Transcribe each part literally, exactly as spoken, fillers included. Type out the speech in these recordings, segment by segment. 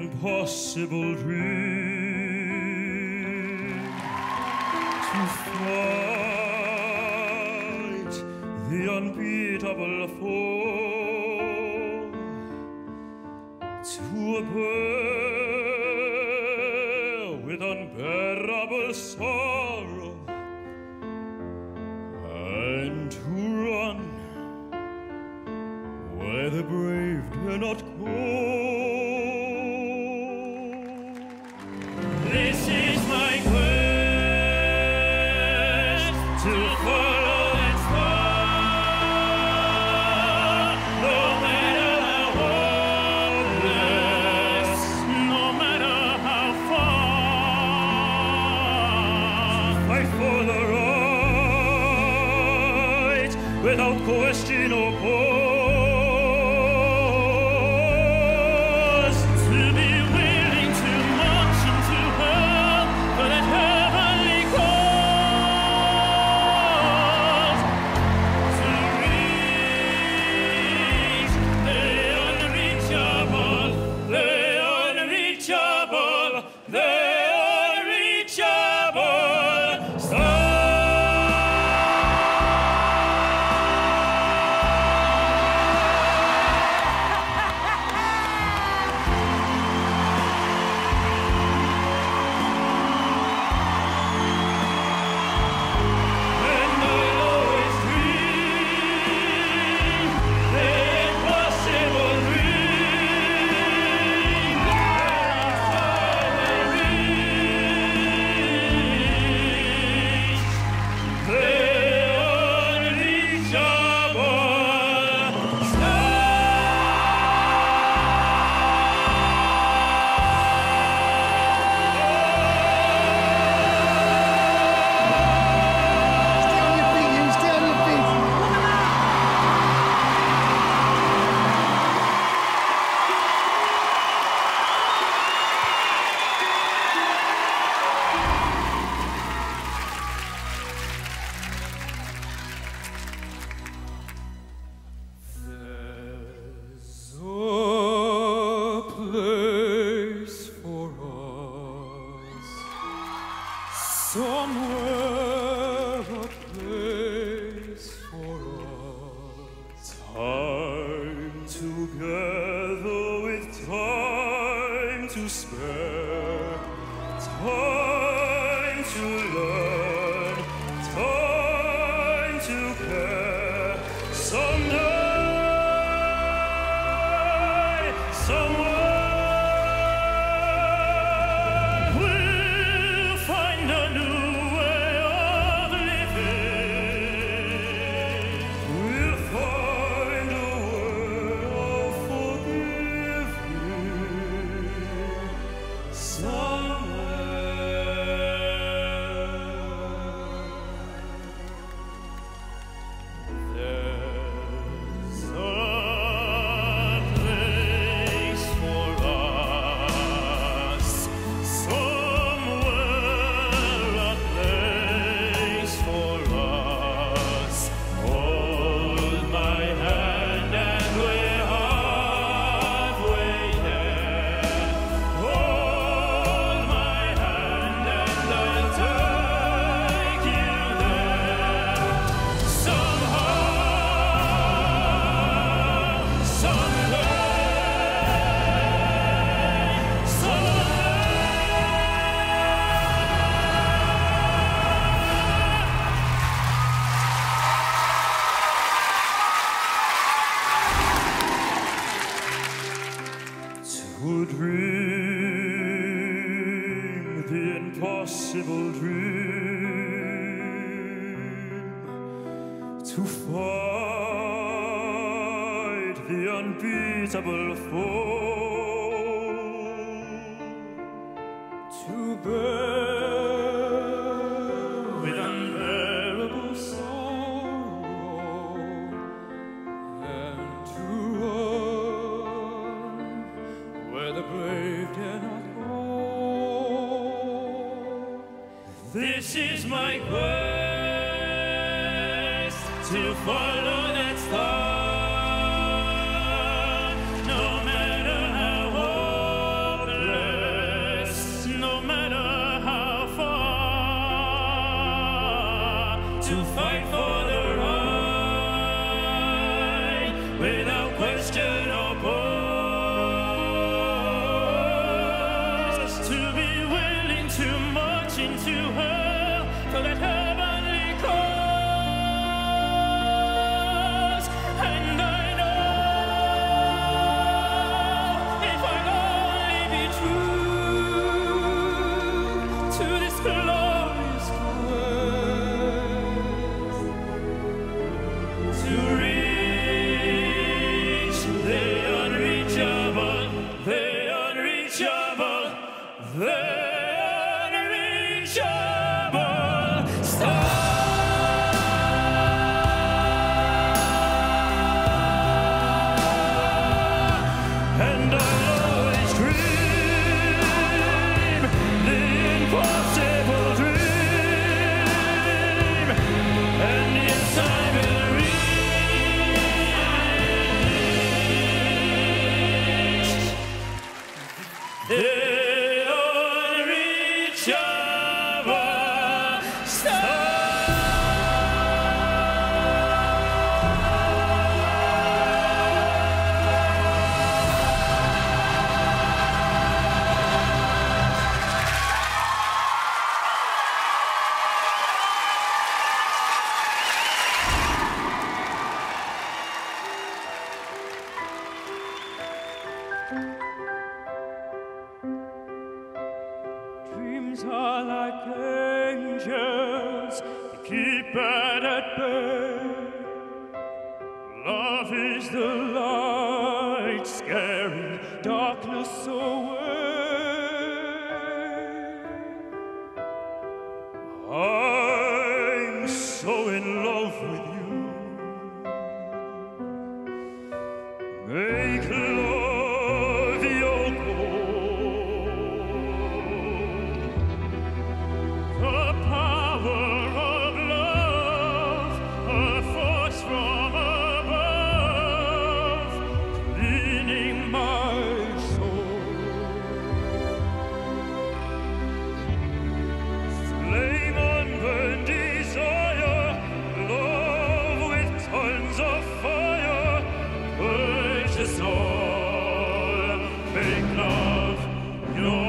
impossible dream to fight the unbeatable foe, to bear with unbearable sorrow, and to run where the brave dare not go. This is my quest, to follow that star, no matter how hopeless, no matter how far. Fight for the right, without question or pause. Somewhere a place for us. Time together with time to spare. Time to learn. Time to care. Someday, somewhere. To dream the impossible dream, to fight the unbeatable foe, to bear with unbearable sorrow, and to run where the brave dare not go. This is my quest, to follow that star, no matter how hopeless. question or pause, to be willing to march into hell for that heavenly cause. And I know if I only be true to this glorious quest, to reach the unreachable, the unreachable, the unreachable star. And I'll always dream the impossible dream, and yes, I will reach the unreachable star. Dreams are like angels, they keep bad at bay. Love is the light, scaring darkness away. I'm so in love with you. Make love your the power of love, a force from above, cleaning my soul. Flame unburned desire, love with tons of fire, purge the soul, make love your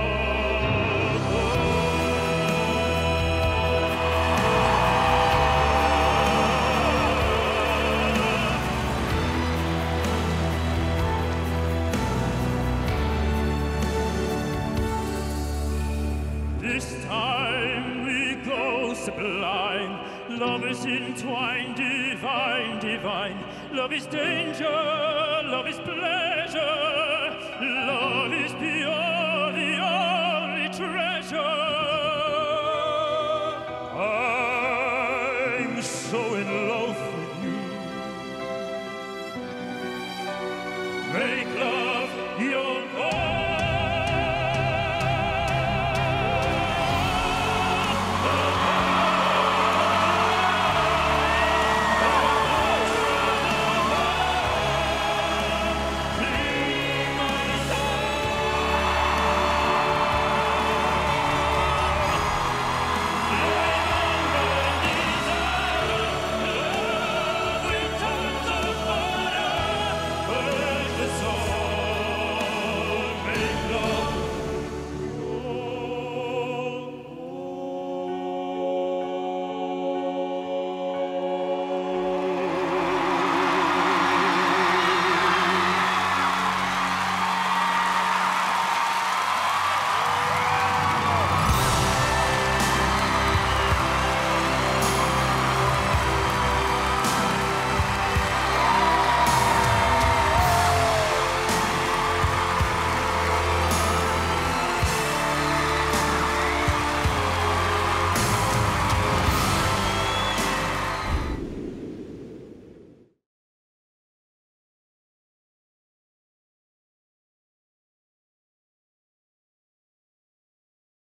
This time we go sublime. Love is entwined, divine, divine. Love is danger, love is pleasure. Love is pure, the only treasure. I'm so in love with you. Make love your